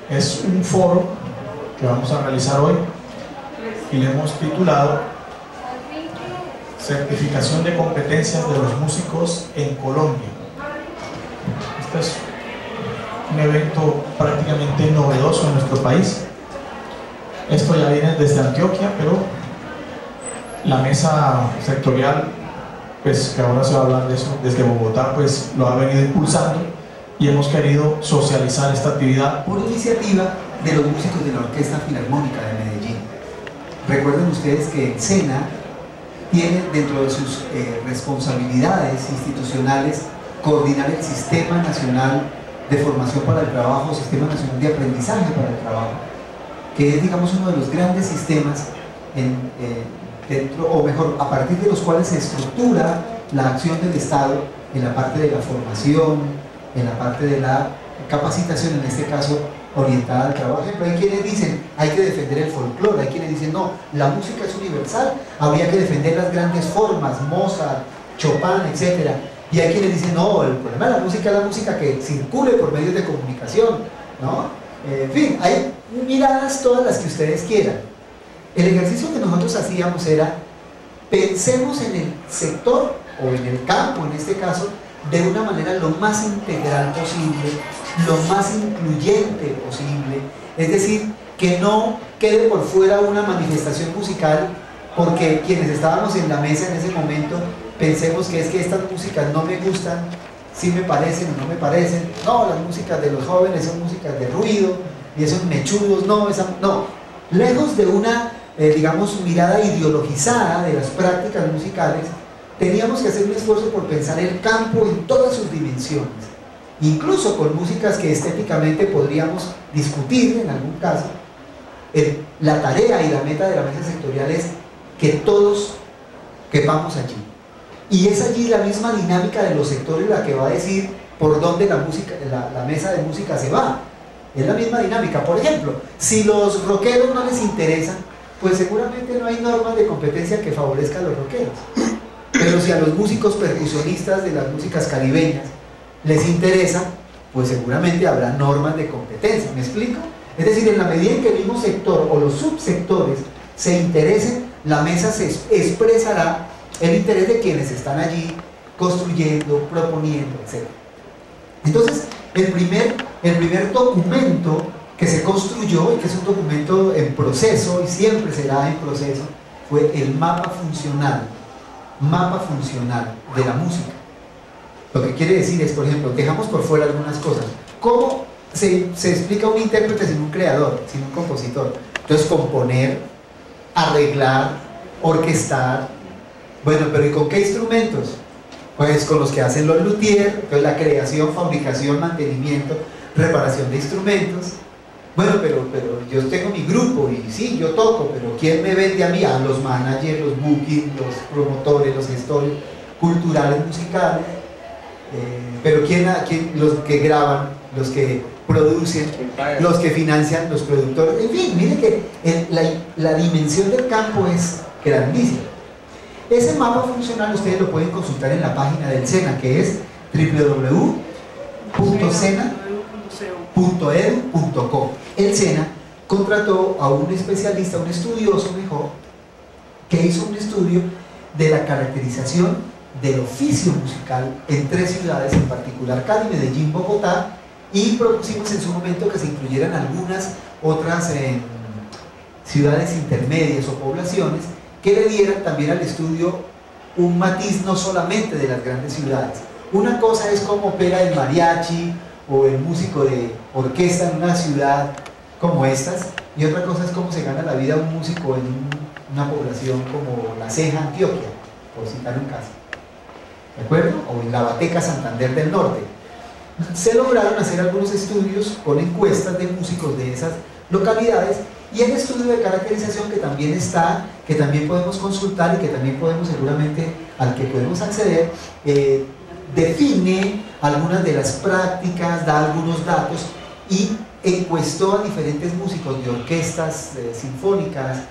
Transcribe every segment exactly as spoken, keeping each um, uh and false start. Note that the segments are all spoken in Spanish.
Es un foro que vamos a realizar hoy y le hemos titulado Certificación de competencias de los músicos en Colombia. Este es un evento prácticamente novedoso en nuestro país. Esto ya viene desde Antioquia, pero la mesa sectorial, pues que ahora se va a hablar de eso, desde Bogotá, pues lo ha venido impulsando y hemos querido socializar esta actividad. Por iniciativa de los músicos de la Orquesta Filarmónica de Medellín. Recuerden ustedes que el SENA tiene dentro de sus eh, responsabilidades institucionales coordinar el Sistema Nacional de Formación para el Trabajo, Sistema Nacional de Aprendizaje para el Trabajo, que es, digamos, uno de los grandes sistemas en, eh, dentro, o mejor, a partir de los cuales se estructura la acción del Estado en la parte de la formación, en la parte de la capacitación, en este caso orientada al trabajo. Por ejemplo, hay quienes dicen hay que defender el folclore, hay quienes dicen no, la música es universal, habría que defender las grandes formas, Mozart, Chopin, etcétera. Y hay quienes dicen no, el problema de la música es la música que circule por medios de comunicación, ¿no? Eh, en fin, hay miradas todas las que ustedes quieran. El ejercicio que nosotros hacíamos era pensemos en el sector o en el campo, en este caso, de una manera lo más integral posible, lo más incluyente posible, es decir, que no quede por fuera una manifestación musical porque quienes estábamos en la mesa en ese momento pensemos que es que estas músicas no me gustan, sí me parecen o no me parecen, no, las músicas de los jóvenes son músicas de ruido y esos mechudos, no, esa, no, lejos de una, eh, digamos, mirada ideologizada de las prácticas musicales, teníamos que hacer un esfuerzo por pensar el campo en todas sus dimensiones, incluso con músicas que estéticamente podríamos discutir en algún caso. Eh, la tarea y la meta de la mesa sectorial es que todos quepamos allí, y es allí la misma dinámica de los sectores la que va a decir por dónde la, música, la, la mesa de música se va. Es la misma dinámica. Por ejemplo, si los rockeros no les interesan, pues seguramente no hay normas de competencia que favorezcan a los rockeros. Pero si a los músicos percusionistas de las músicas caribeñas les interesa, pues seguramente habrá normas de competencia. ¿Me explico? Es decir, en la medida en que el mismo sector o los subsectores se interesen, la mesa se expresará el interés de quienes están allí construyendo, proponiendo, etcétera. Entonces, el primer, el primer documento que se construyó, y que es un documento en proceso y siempre será en proceso, fue el mapa funcional mapa funcional de la música. Lo que quiere decir es, por ejemplo, dejamos por fuera algunas cosas. ¿Cómo se, se explica un intérprete sin un creador, sin un compositor? Entonces, componer, arreglar, orquestar. Bueno, pero ¿y con qué instrumentos? Pues con los que hacen los luthiers, entonces la creación, fabricación, mantenimiento, reparación de instrumentos. Bueno, pero, pero yo tengo mi grupo y sí, yo toco, pero ¿quién me vende a mí? A los managers, los bookings, los promotores, los gestores culturales, musicales. Eh, pero ¿quién, quién, los que graban, los que producen, los que financian, los productores. En fin, mire que el, la, la dimensión del campo es grandísima. Ese mapa funcional ustedes lo pueden consultar en la página del SENA, que es w w w punto sena punto edu punto co. El SENA contrató a un especialista, un estudioso mejor, que hizo un estudio de la caracterización del oficio musical en tres ciudades en particular, Cali, Medellín, Bogotá, y propusimos en su momento que se incluyeran algunas otras eh, ciudades intermedias o poblaciones que le dieran también al estudio un matiz no solamente de las grandes ciudades. Una cosa es cómo opera el mariachi o el músico de orquesta en una ciudad como estas, y otra cosa es cómo se gana la vida un músico en un, una población como La Ceja, Antioquia, por citar un caso, ¿de acuerdo? O en la Bateca, Santander del Norte. Se lograron hacer algunos estudios con encuestas de músicos de esas localidades, y el estudio de caracterización que también está, que también podemos consultar y que también podemos seguramente, al que podemos acceder, eh, define algunas de las prácticas, da algunos datos y encuestó a diferentes músicos de orquestas eh, sinfónicas,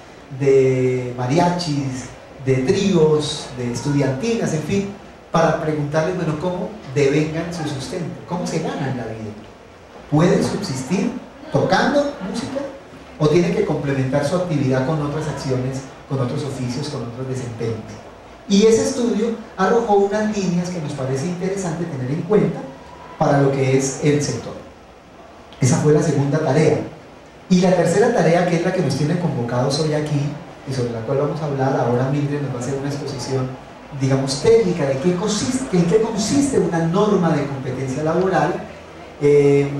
de mariachis, de tríos, de estudiantinas, en fin, para preguntarles, bueno, cómo devengan su sustento, cómo se ganan la vida, ¿pueden subsistir tocando música o tiene que complementar su actividad con otras acciones, con otros oficios, con otros desempeños. Y ese estudio arrojó unas líneas que nos parece interesante tener en cuenta para lo que es el sector. Esa fue la segunda tarea. Y la tercera tarea, que es la que nos tiene convocados hoy aquí, y sobre la cual vamos a hablar, ahora Mildred nos va a hacer una exposición, digamos, técnica de qué consiste, en qué consiste una norma de competencia laboral, eh,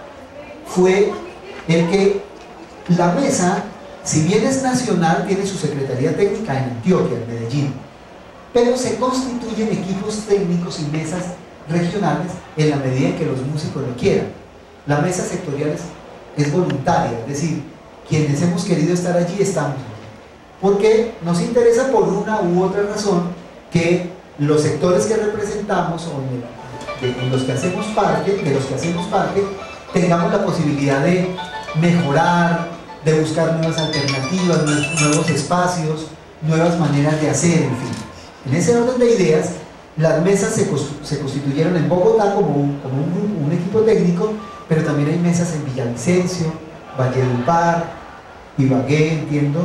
fue el que la mesa, si bien es nacional, tiene su secretaría técnica en Antioquia, en Medellín, pero se constituyen equipos técnicos y mesas regionales en la medida en que los músicos lo quieran. La mesa sectorial es, es voluntaria, es decir, quienes hemos querido estar allí estamos, porque nos interesa por una u otra razón que los sectores que representamos o de, de, de los que hacemos parte, de los que hacemos parte, tengamos la posibilidad de mejorar, de buscar nuevas alternativas, nuevos espacios, nuevas maneras de hacer, en fin. En ese orden de ideas, las mesas se, se constituyeron en Bogotá como, un, como un, un equipo técnico, pero también hay mesas en Villavicencio, Valledupar, Ibagué, entiendo,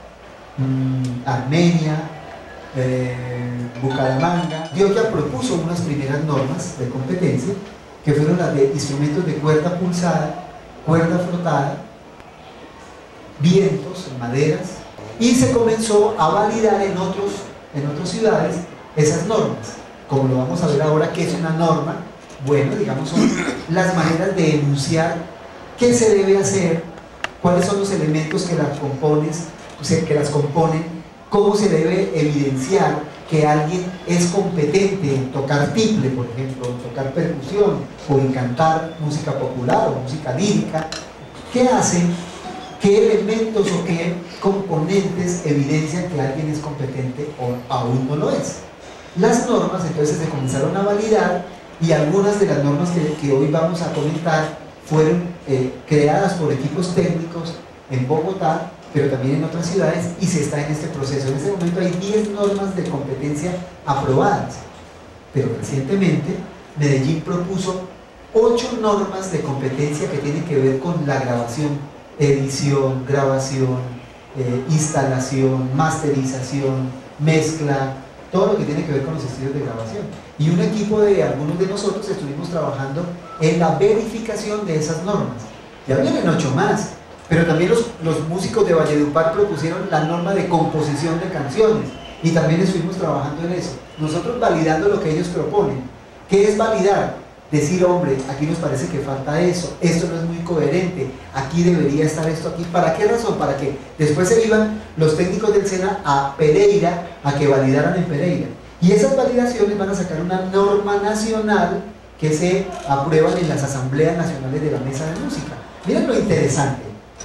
mmm, Armenia, eh, Bucaramanga. Antioquia propuso unas primeras normas de competencia, que fueron las de instrumentos de cuerda pulsada, cuerda frotada, vientos, maderas, y se comenzó a validar en, otros, en otras ciudades esas normas. Como lo vamos a ver ahora, ¿qué es una norma? Bueno, digamos, son las maneras de enunciar qué se debe hacer, cuáles son los elementos que las, compones, que las componen, cómo se debe evidenciar que alguien es competente en tocar tiple, por ejemplo, en tocar percusión, o en cantar música popular o música lírica. ¿Qué hacen? ¿Qué elementos o qué componentes evidencian que alguien es competente o aún no lo es? Las normas entonces se comenzaron a validar, y algunas de las normas que, que hoy vamos a comentar fueron eh, creadas por equipos técnicos en Bogotá, pero también en otras ciudades, y se está en este proceso. En este momento hay diez normas de competencia aprobadas, pero recientemente Medellín propuso ocho normas de competencia que tienen que ver con la grabación, edición, grabación, eh, instalación, masterización, mezcla, todo lo que tiene que ver con los estudios de grabación. Y un equipo de algunos de nosotros estuvimos trabajando en la verificación de esas normas. Ya vienen ocho más, pero también los, los músicos de Valledupar propusieron la norma de composición de canciones, y también estuvimos trabajando en eso, nosotros validando lo que ellos proponen. ¿Qué es validar? Decir, hombre, aquí nos parece que falta eso, esto no es muy coherente, aquí debería estar esto aquí. ¿Para qué razón? Para que después se iban los técnicos del SENA a Pereira a que validaran en Pereira, y esas validaciones van a sacar una norma nacional que se aprueban en las asambleas nacionales de la mesa de música. Miren lo interesante,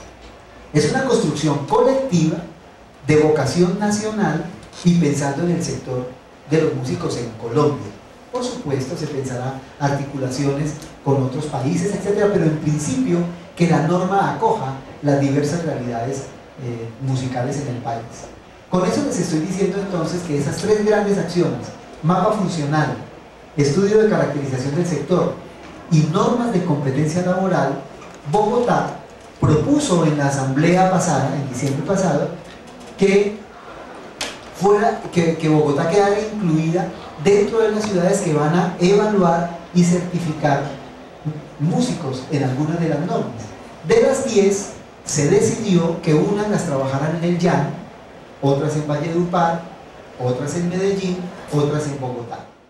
es una construcción colectiva de vocación nacional y pensando en el sector de los músicos en Colombia. Por supuesto, se pensará articulaciones con otros países, etcétera, pero en principio que la norma acoja las diversas realidades eh, musicales en el país. Con eso les estoy diciendo entonces que esas tres grandes acciones, mapa funcional, estudio de caracterización del sector y normas de competencia laboral, Bogotá propuso en la asamblea pasada, en diciembre pasado, que, fuera, que, que Bogotá quedara incluida dentro de las ciudades que van a evaluar y certificar músicos en algunas de las normas. De las diez, se decidió que unas las trabajaran en el Llano, otras en Valledupar, otras en Medellín, otras en Bogotá.